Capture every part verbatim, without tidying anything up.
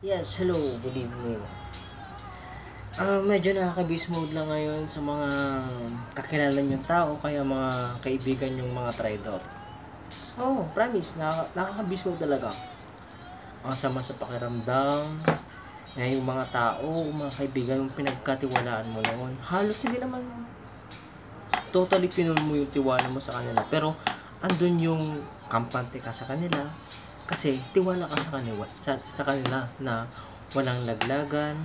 Yes, hello, good evening. Ah, medyo nakaka-beast mode lang ngayon sa mga kakilala niyong tao, kaya mga kaibigan yung mga traidor. Oh, promise, nakaka- nakaka-beast mode talaga. Ang sama sa pakiramdam, na yung mga tao, mga kaibigan yung pinagkatiwalaan mo noon, halos hindi naman totally finul mo yung tiwala mo sa kanila. Pero, andun yung kampante ka sa kanila, kasi tiwala ka sa kanila, sa, sa kanila na walang laglagan,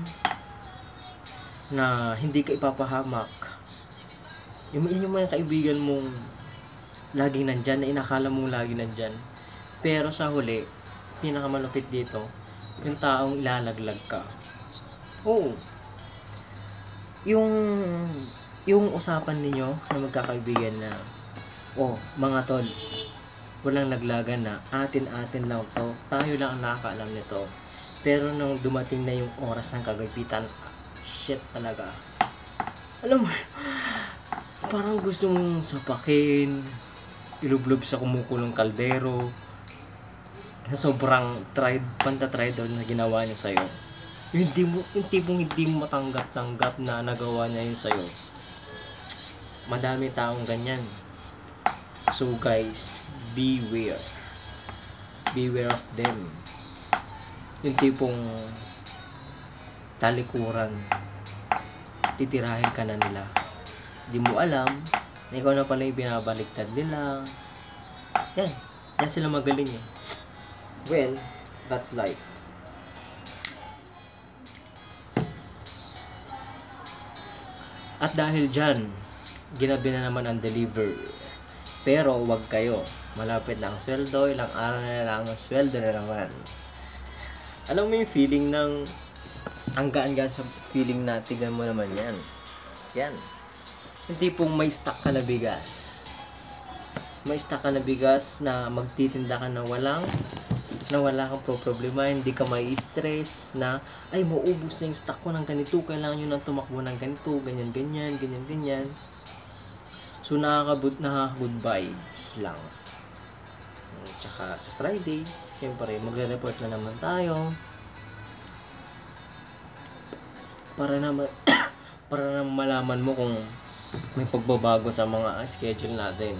na hindi ka ipapahamak. Yung, yun yung mga kaibigan mong laging nandyan, na inakala mong lagi nandyan. Pero sa huli, pinakamalupit dito, yung taong ilalaglag ka. Oo. Yung, yung usapan ninyo na magkakaibigan na, oh, mga tol, walang laglagan na, atin-atin lang to, tayo lang ang nakakaalam nito. Pero nung dumating na yung oras ng kagapitan, shit talaga. Alam mo, parang gusto mong sapakin, ilublob sa kumukulong kaldero, na sobrang tried, panta-tridal na ginawa niya sa'yo. Yung hindi mo, yung tipong hindi mo matanggap-tanggap na nagawa niya yun sa'yo. Madami taong ganyan. So guys, beware. Beware of them. Yung tipong talikuran, titirahin ka na nila. Di mo alam na ikaw na pala yung binabaliktad nila. Yan. Yan sila magaling eh. Well, that's life. At dahil dyan, ginabi na naman ang deliver. Pero wag kayo. Malapit na ang sweldo, ilang araw na lang ang sweldo na naman. Alam mo yung feeling ng ang gaan-gaan sa feeling na tignan mo naman yan. Yan. Yung tipong may stock ka na bigas. May stock ka na bigas na magtitinda ka na walang na wala kang problema, hindi ka may stress na ay mauubos na yung stock ko ng ganito, kailangan nyo nang tumakbo ng ganito, ganyan, ganyan, ganyan, ganyan. So nakaka-good na good vibes lang. Tsaka sa Friday, syempre magre-report na naman tayo. Para naman para naman malaman mo kung may pagbabago sa mga schedule natin.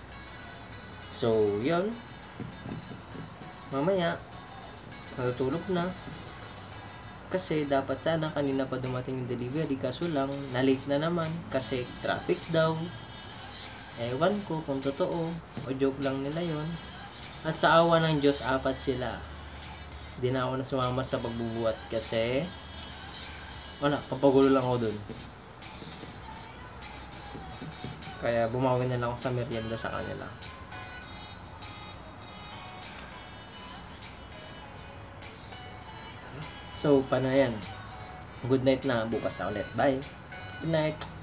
So, yun. Mamaya, matutulog na. Kasi dapat sana kanina pa dumating yung delivery, kaso lang, na-late na naman kasi traffic daw. Ewan ko kung totoo o joke lang nila yon. At sa awa ng Diyos, apat sila. Di na ako na sumama sa pagbubuhat kasi wala, papagulo lang ako dun. Kaya bumawi na lang ako sa merienda sa kanila. So, paano yan? Good night na. Bukas na ulit. Bye. Good night.